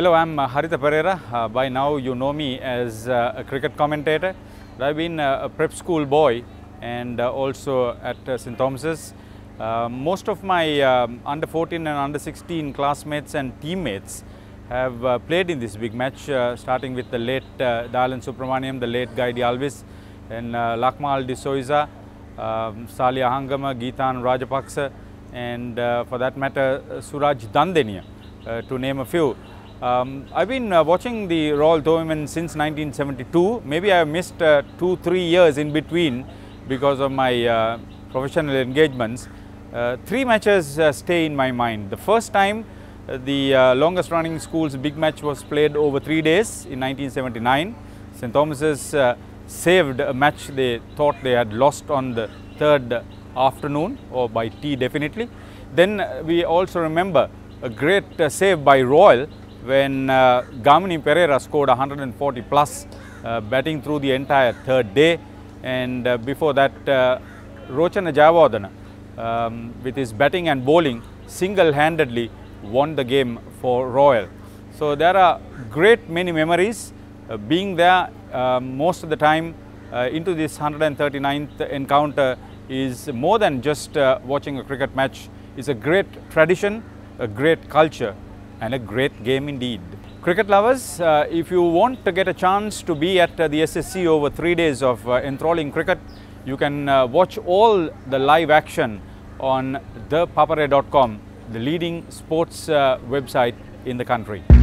Hello, I'm Haritha Pereira. By now you know me as a cricket commentator. I've been a prep school boy and also at St. Thomas's. Most of my under 14 and under 16 classmates and teammates have played in this big match, starting with the late Dalan Subramaniam, the late Guy Alvis, and Lakmal de Souza, Salia Hangama, Geethan Rajapaksa, and for that matter Suraj Dandenia, to name a few. I've been watching the Royal Tournament since 1972. Maybe I have missed 2-3 years in between because of my professional engagements. 3 matches stay in my mind. The first time the longest running school's big match was played over 3 days in 1979. St. Thomas's saved a match they thought they had lost on the 3rd afternoon, or by tea definitely. Then we also remember a great save by Royal when Gamini Pereira scored 140 plus, batting through the entire 3rd day, and before that Rochana Jayawardena with his batting and bowling single-handedly won the game for Royal. So there are great many memories. Being there most of the time into this 139th encounter is more than just watching a cricket match. It's a great tradition, a great culture, and a great game indeed. Cricket lovers, if you want to get a chance to be at the SSC over 3 days of enthralling cricket, you can watch all the live action on thepapare.com, the leading sports website in the country.